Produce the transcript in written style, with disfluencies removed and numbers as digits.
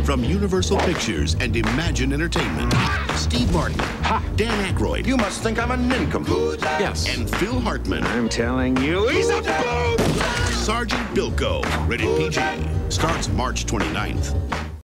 From Universal Pictures and Imagine Entertainment, Steve Martin, Dan Aykroyd, You must think I'm a nincompoop. Yes. and Phil Hartman. I'm telling you, he's a boob! Sergeant Bilko, rated PG, starts March 29th.